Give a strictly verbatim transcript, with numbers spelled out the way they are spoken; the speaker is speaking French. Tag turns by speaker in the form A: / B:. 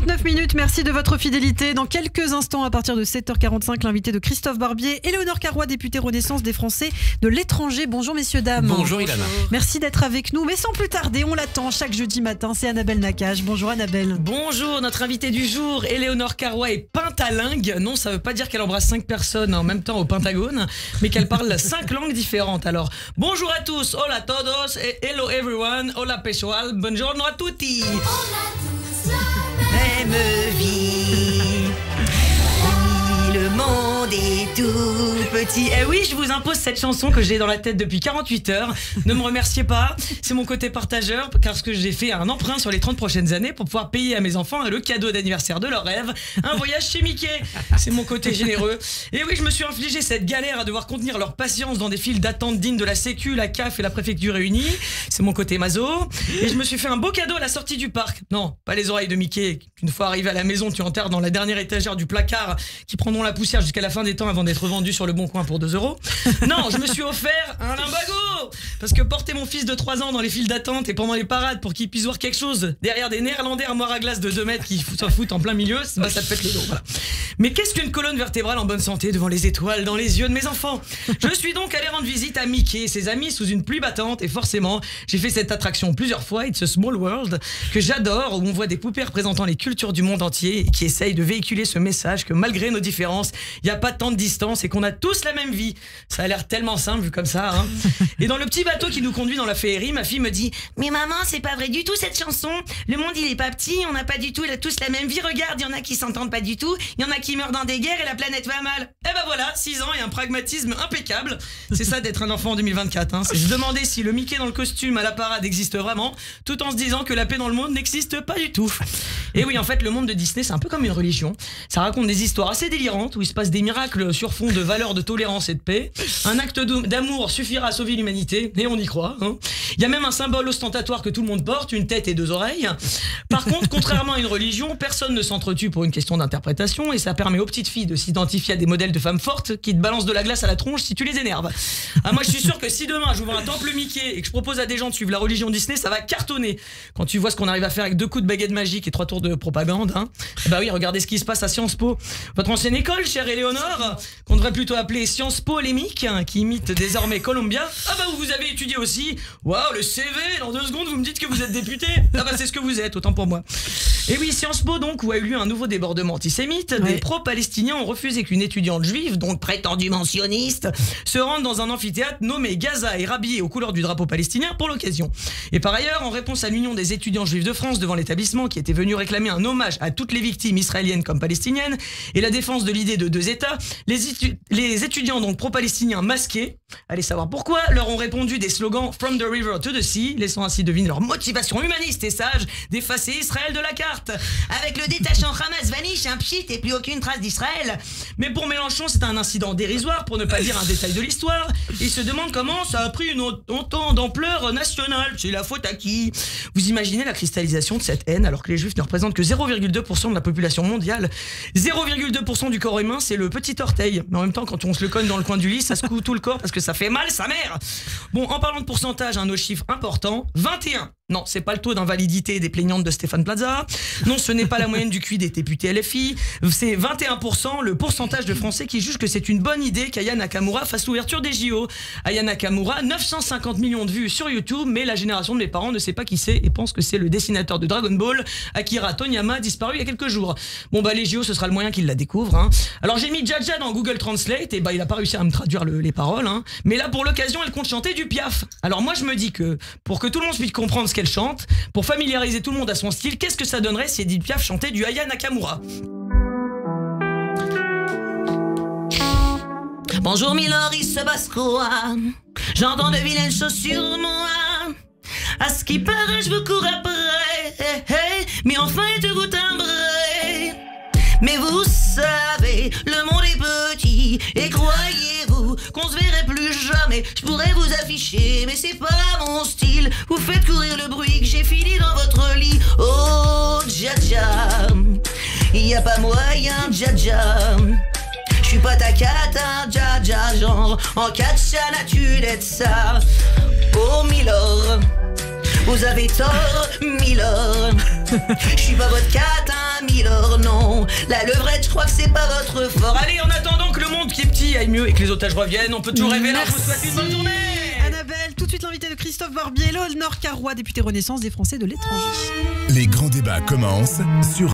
A: trente-neuf minutes, merci de votre fidélité. Dans quelques instants, à partir de sept heures quarante-cinq, l'invité de Christophe Barbier, Éléonore Carrois, députée Renaissance des Français de l'étranger. Bonjour messieurs, dames.
B: Bonjour Ilana.
A: Merci d'être avec nous, mais sans plus tarder, on l'attend chaque jeudi matin, c'est Annabelle Nakache. Bonjour Annabelle.
B: Bonjour, notre invitée du jour, Éléonore Carrois, est pentalingue. Non, ça veut pas dire qu'elle embrasse cinq personnes en même temps au Pentagone, mais qu'elle parle cinq langues différentes. Alors, bonjour à tous, hola todos, et hello everyone, hola pessoal, buongiorno a tutti. Même vie, le monde est tout petit. Eh oui, je vous impose cette chanson que j'ai dans la tête depuis quarante-huit heures. Ne me remerciez pas, c'est mon côté partageur, parce que j'ai fait un emprunt sur les trente prochaines années pour pouvoir payer à mes enfants le cadeau d'anniversaire de leur rêve, un voyage chez Mickey. C'est mon côté généreux. Et oui, je me suis infligé cette galère à devoir contenir leur patience dans des files d'attente dignes de la Sécu, la C A F et la préfecture réunies. C'est mon côté maso. Et je me suis fait un beau cadeau à la sortie du parc. Non, pas les oreilles de Mickey. Une fois arrivé à la maison, tu enterres dans la dernière étagère du placard qui prendront la poussière jusqu'à la fin des temps avant d'être vendus sur le bon coin pour deux euros. Non, je me suis offert un limbago. Parce que porter mon fils de trois ans dans les files d'attente et pendant les parades pour qu'il puisse voir quelque chose derrière des néerlandais armoires à glace de deux mètres qui s'en foutent en plein milieu, bah, ça te pète le dos. Voilà. Mais qu'est-ce qu'une colonne vertébrale en bonne santé devant les étoiles dans les yeux de mes enfants? Je suis donc allé rendre visite à Mickey et ses amis sous une pluie battante, et forcément, j'ai fait cette attraction plusieurs fois, It's a Small World, que j'adore, où on voit des poupées représentant les cultures du monde entier et qui essayent de véhiculer ce message que malgré nos différences, il n'y a pas tant de distance et qu'on a tous la même vie. Ça a l'air tellement simple vu comme ça, hein. Et dans le petit bateau qui nous conduit dans la féerie, ma fille me dit: mais maman, c'est pas vrai du tout cette chanson. Le monde il est pas petit, on n'a pas du tout tous la même vie. Regarde, il y en a qui s'entendent pas du tout, il y en a qui meurent dans des guerres et la planète va mal. Et ben voilà, six ans et un pragmatisme impeccable. C'est ça d'être un enfant en deux mille vingt-quatre, hein. C'est se demander si le Mickey dans le costume à la parade existe vraiment, tout en se disant que la paix dans le monde n'existe pas du tout. Et oui, en fait, le monde de Disney, c'est un peu comme une religion. Ça raconte des histoires assez délirantes où il se passe des miracles sur fond de valeurs de tolérance et de paix. Un acte d'amour suffira à sauver l'humanité, et on y croit, hein. Il y a même un symbole ostentatoire que tout le monde porte, une tête et deux oreilles. Par contre, contrairement à une religion, personne ne s'entretue pour une question d'interprétation, et ça permet aux petites filles de s'identifier à des modèles de femmes fortes qui te balancent de la glace à la tronche si tu les énerves. Ah, moi, je suis sûr que si demain j'ouvre un temple Mickey et que je propose à des gens de suivre la religion Disney, ça va cartonner. Quand tu vois ce qu'on arrive à faire avec deux coups de baguette magique et trois tours de propagande, hein. Bah oui, regardez ce qui se passe à Sciences Po. Votre ancienne école, chère Éléonore, qu'on devrait plutôt appeler Sciences Po Polémique, hein, qui imite désormais Columbia. Ah bah vous avez étudié aussi. Waouh, le C V, dans deux secondes vous me dites que vous êtes député. Ah bah c'est ce que vous êtes, autant pour moi. Et oui, Sciences Po donc, où a eu lieu un nouveau débordement antisémite. Ouais. Des pro-palestiniens ont refusé qu'une étudiante juive, donc prétendument sioniste, se rende dans un amphithéâtre nommé Gaza et rhabillée aux couleurs du drapeau palestinien pour l'occasion. Et par ailleurs, en réponse à l'Union des étudiants juifs de France devant l'établissement qui était venu réclamer un hommage à toutes les victimes israéliennes comme palestiniennes et la défense de l'idée de deux États, les, étu les étudiants donc pro-palestiniens masqués, allez savoir pourquoi, leur ont répondu des slogans From the river to the sea, laissant ainsi deviner leur motivation humaniste et sage d'effacer Israël de la carte. Avec le détachant Hamas vanish, un pchit et plus aucune trace d'Israël. Mais pour Mélenchon, c'est un incident dérisoire, pour ne pas dire un détail de l'histoire. Il se demande comment ça a pris une autant d'ampleur nationale. C'est la faute à qui? Vous imaginez la cristallisation de cette haine alors que les juifs ne représentent que zéro virgule deux pour cent de la population mondiale. zéro virgule deux pour cent du corps humain, c'est le petit orteil. Mais en même temps, quand on se le cogne dans le coin du lit, ça secoue tout le corps parce que ça fait mal, sa mère. Bon, en parlant de pourcentage, un autre chiffre important, vingt et un. Non, c'est pas le taux d'invalidité des plaignantes de Stéphane Plaza. Non, ce n'est pas la moyenne du Q I des députés L F I. C'est vingt et un pour cent le pourcentage de Français qui jugent que c'est une bonne idée qu'Aya Nakamura fasse l'ouverture des J O. Aya Nakamura, neuf cent cinquante millions de vues sur YouTube, mais la génération de mes parents ne sait pas qui c'est et pense que c'est le dessinateur de Dragon Ball, Akira Toriyama, disparu il y a quelques jours. Bon bah les J O, ce sera le moyen qu'ils la découvrent, hein. Alors j'ai mis Jaja dans Google Translate et bah il a pas réussi à me traduire le, les paroles, hein. Mais là pour l'occasion, elle compte chanter du Piaf. Alors moi je me dis que pour que tout le monde puisse comprendre ce qu'elle chante, pour familiariser tout le monde à son style, qu'est-ce que ça donnerait si Edith Piaf chantait du Aya Nakamura? Bonjour Miloris Bascoa, j'entends de vilaines choses sur moi. À ce qui paraît, je vous cours après, hey, hey, mais enfin êtes-vous timbré? Mais vous savez, le monde est petit, et croyez-vous qu'on se verrait plus jamais? Je pourrais vous afficher, mais c'est pas mon style. Vous faites courir le bruit que j'ai fini dans votre lit. Oh, Jaja, y a pas moyen, Jaja. J'suis pas ta cata, Jaja, genre en katchana tu l'aides ça. Oh, Milord, vous avez tort, Milord. J'suis pas votre cata, Milord. La levrette, je crois que c'est pas votre fort. Allez, en attendant que le monde qui est petit aille mieux et que les otages reviennent, on peut tout rêver. Alors, je vous souhaite une bonne journée.
A: Annabelle, tout de suite l'invité de Christophe Barbier, Léonore Carrois, député Renaissance des Français de l'étranger.
C: Les grands débats commencent sur